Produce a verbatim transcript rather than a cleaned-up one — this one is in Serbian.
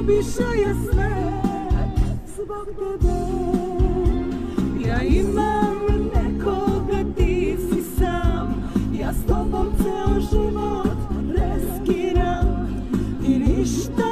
više je sve zbog tebe. Ja imam nekoga, ti si sam, ja s tobom ceo život reskiram i ništa